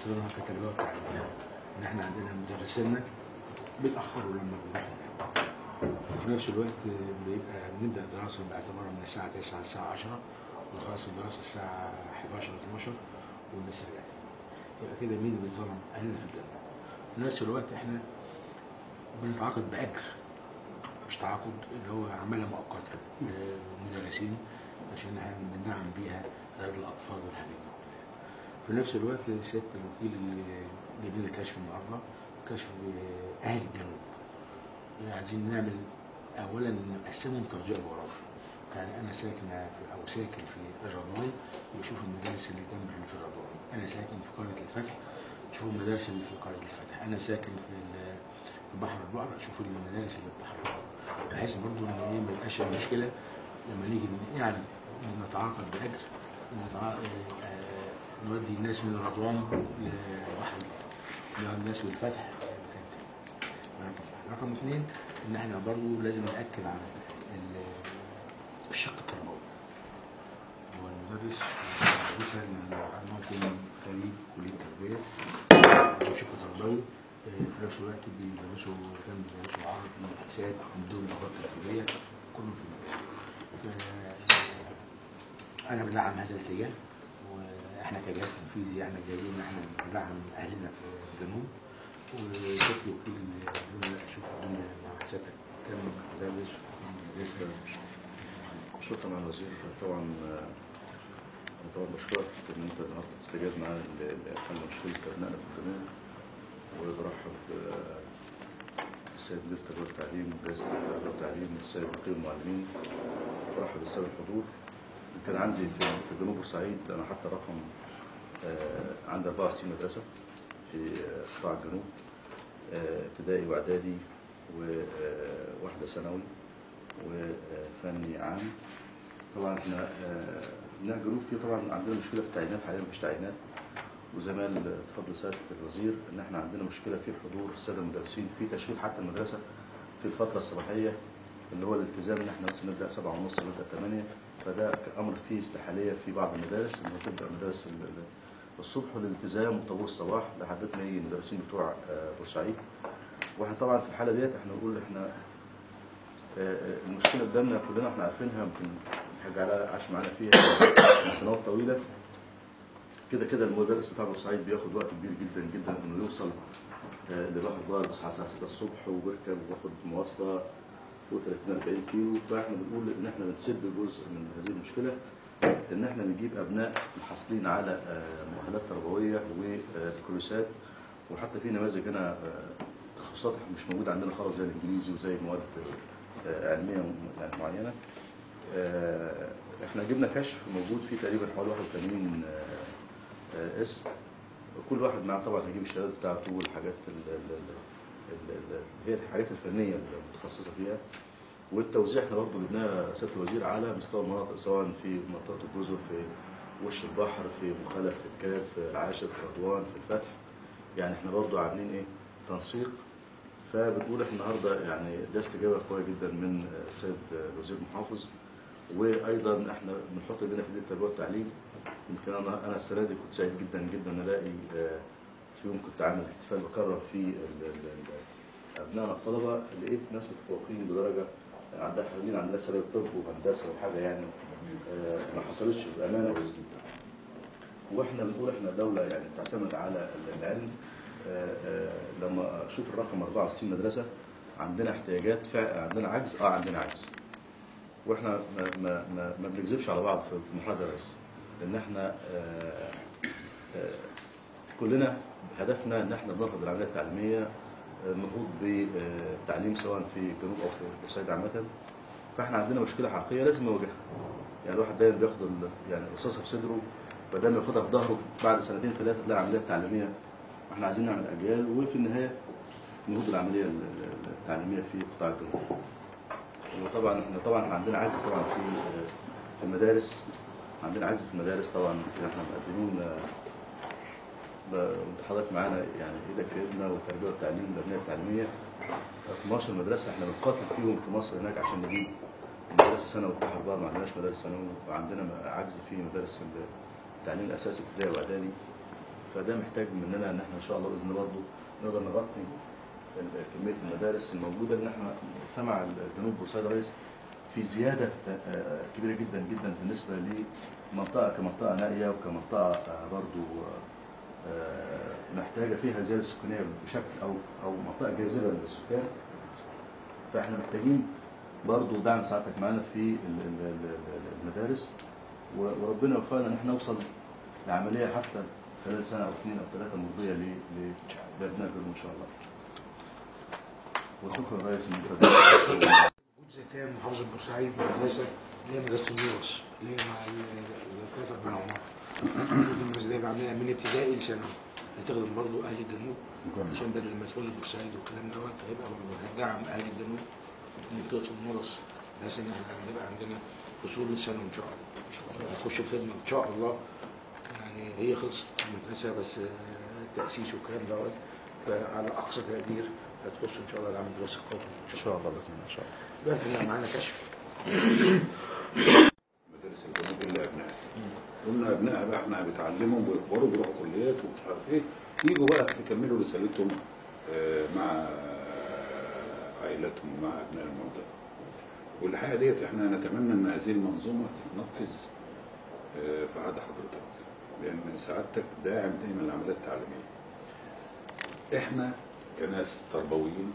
بنستخدمها كتربيه وتعليم، ان احنا عندنا مدرسينا بيتاخروا لما بنروح، وفي نفس الوقت بيبقى بنبدا دراسه باعتبارها من الساعه 9 للساعه 10، ونخلص الدراسه الساعه 11 12 والناس رجعت. يبقى كده مين اللي بيتظلم؟ اهلنا في الجامعه. في نفس الوقت احنا بنتعاقد باجر، مش تعاقد اللي هو عماله مؤقته للمدرسين عشان احنا بندعم بيها رياض الاطفال والحاجات دي. في نفس الوقت سياده الوكيل اللي جايب لنا كشف النهارده، كشف اهل الجنوب. عايزين نعمل اولا نقسمهم ترجيع الغرف، يعني انا ساكنه في او ساكن في الرضوان يشوف المدارس اللي جنب اللي في الرضوان، انا ساكن في قريه الفتح يشوف المدارس اللي في قريه الفتح، انا ساكن في بحر البقر اشوف المدارس اللي في بحر البقر، بحيث برضه ان ايه ما يبقاش مشكله لما نيجي يعني نتعاقد باجر نودي الناس من الرضوان لبحر البقر، الناس من الفتح مكان تاني. رقم اثنين ان احنا برضه لازم ناكد على الشق التربوي. هو المدرس والمدرسه ممكن خريج كليه التربيه شق تربوي، في نفس الوقت بيدرسوا عربي وحساب بدون لغات تربويه كله في المدرسه. انا بدعم هذا الاتجاه، واحنا كجهاز تنفيذي احنا جايين ان احنا ندعم اهلنا في الجنوب، وشفت وكيل اشوف الدنيا مع سيادتك كم مدرس شكرا على الوزير. طبعا بشكرك ان انت النهارده تستجاب معانا لحل مشكله ابنائنا في الجنوب، وبرحب بالسيد مدير التربيه والتعليم وجهاز التربيه والتعليم والسيد وكيل المعلمين، وبرحب بالساده الحضور. كان عندي في جنوب بورسعيد انا حتى رقم عندي 64 مدرسه في قطاع الجنوب، ابتدائي واعدادي وواحده ثانوي وفني عام. طبعا احنا ابناء الجنوب في طبعا عندنا مشكله في التعيينات، حاليا مفيش تعيينات، وزي ما اتفضل سياده الوزير ان احنا عندنا مشكله في حضور الساده المدرسين في تشغيل حتى المدرسه في الفتره الصباحيه، اللي هو الالتزام ان احنا بس نبدا 7:30 ونبدا 8، فده امر فيه استحاليه في بعض المدارس انه تبدا مدارس الصبح والالتزام وطابور الصباح لحد ما يجي المدرسين بتوع بورسعيد. واحنا طبعا في الحاله ديت احنا بنقول احنا المشكله قدامنا كلنا احنا عارفينها، يمكن الحاج علاء عاش معانا فيها من سنوات طويله. كده المدرس بتاع بورسعيد بياخد وقت كبير جدا جدا انه يوصل لبحر البقر، بيصحى الساعه 6 الصبح وبيركب وياخد مواصله فوق 30 40 كيلو. فاحنا بنقول ان احنا بنسد جزء من هذه المشكله، ان احنا بنجيب ابناء محصلين على مؤهلات تربويه وكورسات، وحتى في نماذج هنا تخصصات مش موجوده عندنا خالص زي الانجليزي وزي مواد علميه معينه. احنا جبنا كشف موجود فيه تقريبا حوالي 81 اسم، كل واحد معاه طبعا هيجيب الشهادات بتاعته والحاجات هي الحاجات الفنيه المتخصصه فيها. والتوزيع احنا برضه جبناه سياده الوزير على مستوى المناطق، سواء في منطقه الجزر، في وش البحر، في مخالف، في الكاف، في العاشر، في رضوان، في الفتح. يعني احنا برضه عاملين ايه؟ تنسيق. فبنقول احنا النهارده يعني ده استجابه قويه جدا من السيد الوزير المحافظ، وايضا احنا بنحط ايدينا في التربيه والتعليم. يمكن انا السنه دي كنت سعيد جدا جدا ان الاقي في يوم كنت عامل احتفال بكرر في ابنائنا الطلبه، لقيت ناس متفوقين بدرجه عندها حوالين عندها سنه طب وهندسه وحاجه يعني ما حصلتش بامانه. واحنا بنقول احنا دوله يعني تعتمد على العلم. لما اشوف الرقم 64 مدرسه عندنا احتياجات، عندنا عجز، عندنا عجز. واحنا ما بنكذبش على بعض في مرحله الرئيس، لان احنا كلنا هدفنا ان احنا بنرفض العمليه التعليميه، المفروض بالتعليم سواء في الجنوب او في بورسعيد عامه. فاحنا عندنا مشكله حقيقيه لازم نواجهها. يعني الواحد دايما بياخد يعني الرصاصه في صدره، فدايما ياخدها في ظهره، بعد سنتين ثلاثه تلاقي عمليه تعليميه. احنا عايزين نعمل اجيال، وفي النهايه نهض العمليه التعليميه في قطاع الجنوب. وطبعا احنا عندنا عجز طبعا في المدارس، عندنا عجز في المدارس طبعا. احنا مقدمين وانت حضرتك معانا يعني ايدك في ايدنا، والتربيه والتعليم والبنيه التعليميه 12 مدرسه احنا بنقاتل فيهم في مصر هناك عشان نجيب مدارس ثانوي في بحر البقر، ما عندناش مدارس ثانوي، وعندنا عجز في مدارس التعليم الاساسي ابتدائي واعدادي. فده محتاج مننا ان احنا ان شاء الله باذن الله برضه نقدر نغطي كميه المدارس الموجوده. ان احنا مجتمع جنوب بورسعيد يا ريس في زياده كبيره جدا جدا بالنسبه لمنطقه كمنطقه نائيه وكمنطقه برضه محتاجه فيها زياده سكانيه بشكل او منطقه جاذبه للسكان. فاحنا محتاجين برضه دعم ساعتك معانا في المدارس، وربنا يوفقنا ان احنا نوصل لعمليه حتى خلال سنه او 2 أو 3 مرضيه لابناء الجنوب ان شاء الله. وشكرا يا ريس ان انت وجود زيتان محافظه بورسعيد مدرسه اللي هي مدرسه النورس اللي هي مع الكاتب بن عمر. المدرسه دي بعملها من ابتدائي لثانوي هتخدم برضه اهل الجنوب عشان بدل ما تقول بورسعيد والكلام دوت هيبقى برضه هتدعم اهل الجنوب منطقه النورس بحيث ان احنا هنبقى عندنا فصول للثانوي ان شاء الله. هتخش الخدمه ان شاء الله. يعني هي خلصت المدرسه بس التاسيس والكلام دوت فعلى اقصى تقدير هتخش ان شاء الله العام الدراسي القومي ان شاء الله باذن الله ان شاء الله. دلوقتي احنا معانا كشف مدارس الجنوب الا ابنائها. قلنا ابنائها بقى احنا بتعلمهم ويكبروا بيروحوا كليات ومش عارف ايه، يجوا بقى يكملوا رسالتهم مع عائلاتهم ومع ابناء المنطقه. والحقيقه ديت احنا نتمنى ان هذه المنظومه تتنفذ في عهد حضرتك، لان سعادتك داعم دايما للعمليات التعليميه. احنا كناس تربويين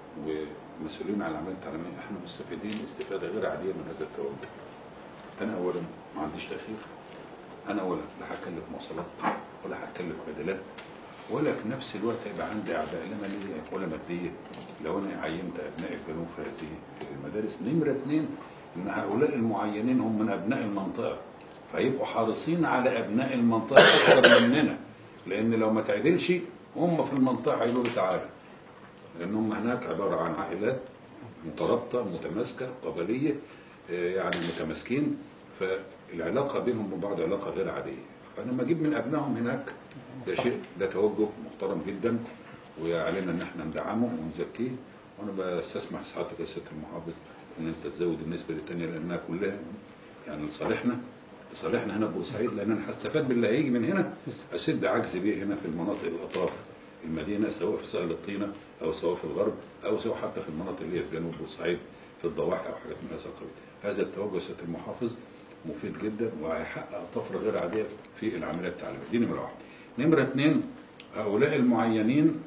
ومسؤولين عن العمليات التعليميه احنا مستفيدين استفاده غير عاديه من هذا التوجه. انا اولا ما عنديش تاخير، انا اولا لا هكلف مواصلات ولا هكلف بدلات، ولا في نفس الوقت هيبقى عندي اعباء لا ماليه ولا ماديه لو انا عينت ابناء الجنوب في هذه المدارس. نمره 2 ان هؤلاء المعينين هم من ابناء المنطقه، فيبقوا حريصين على ابناء المنطقه اكثر مننا، لان لو ما تعدلش هم في المنطقه هيقولوا لي تعالى، لان هم هناك عباره عن عائلات مترابطه متماسكه قبليه يعني متماسكين، فالعلاقه بينهم وبعض علاقه غير عاديه. فانا لما اجيب من ابنائهم هناك ده شيء، ده توجه محترم جدا وعلينا ان احنا ندعمه ونزكيه. وانا بستسمح سعادتك يا سياده المحافظ ان انت تزود النسبه الثانيه لانها كلها يعني لصالحنا هنا بورسعيد، لان انا هستفاد باللي هيجي من هنا اسد عجز بيه هنا في المناطق الاطراف المدينه، سواء في سهل الطينه او سواء في الغرب او سواء حتى في المناطق اللي هي في جنوب بورسعيد في الضواحي او حاجات من هذا القبيل. هذا التوجه يا سياده المحافظ مفيد جدا وهيحقق طفره غير عاديه في العمليات التعليميه. دي نمره 1. نمره 2 هؤلاء المعينين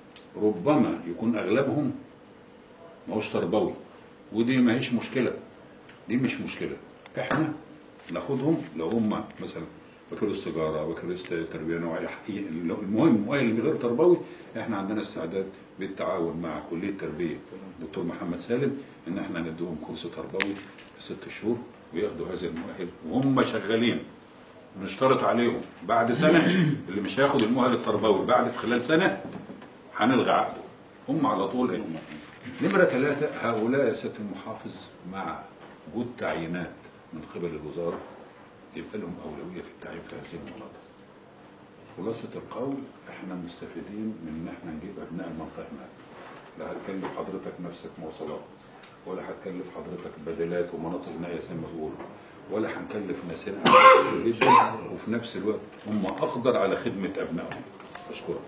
ربما يكون اغلبهم ما هوش تربوي، ودي ما هيش مشكله، دي مش مشكله. احنا ناخدهم لو هم مثلا بكالوريوس تجاره بكالوريوس تربيه نوعيه حقيقيه، المهم مؤهل غير تربوي، احنا عندنا استعداد بالتعاون مع كليه التربيه الدكتور محمد سالم ان احنا نديهم كورس تربوي في 6 شهور وياخدوا هذا المؤهل وهم شغالين. نشترط عليهم بعد سنه اللي مش هياخد المؤهل التربوي بعد خلال سنه هنلغي عقده، هم على طول هم. نمره 3 هؤلاء يا سياده المحافظ مع وجود تعيينات من قبل الوزاره يبقى لهم اولويه في التعيين في هذه المناطق. خلاصه القول احنا مستفيدين من ان احنا نجيب ابناء المنطقه هناك. لا هتكلف حضرتك نفسك مواصلات، ولا هتكلف حضرتك بدلات ومناطق نائيه زي ما بيقولوا، ولا هنكلف ناس هنا جدا، وفي نفس الوقت هم اقدر على خدمه ابنائهم. اشكرك.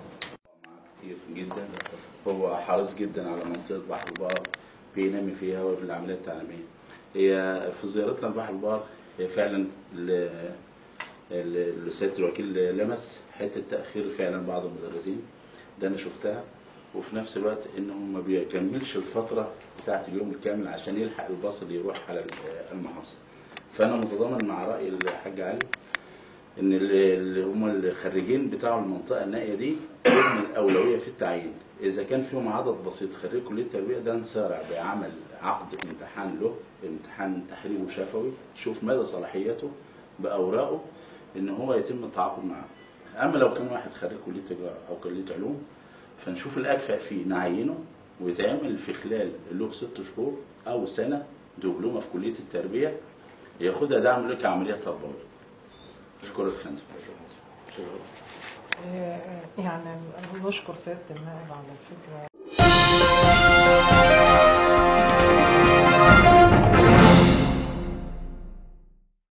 كتير جدا، هو حريص جدا على منطقه بحر البقر بينمي فيها وفي العمليات التعليميه. هي في زيارتنا لبحر البقر هي فعلا السيد الوكيل لمس حته تاخير فعلا بعض المدرسين، ده انا شفتها، وفي نفس الوقت انهم ما بيكملش الفتره بتاعت اليوم الكامل عشان يلحق الباص اللي يروح على المحافظه. فانا متضامن مع راي الحاج علي ان اللي هم الخريجين بتاع المنطقه النائيه دي لهم الاولويه في التعيين. اذا كان فيهم عدد بسيط خريج كليه التربيه ده نسارع بعمل عقد امتحان له، امتحان تحريري وشفوي، تشوف مدى صلاحيته باوراقه ان هو يتم التعاقد معاه. اما لو كان واحد خريج كليه تجاره او كليه علوم فنشوف الاكفأ فيه نعينه ويتعمل في خلال له 6 شهور او سنه دبلومه في كليه التربيه ياخدها دعم له كعمليه تربويه. اشكرك يا فندم. يعني بشكر سيادة النائب على الفكرة.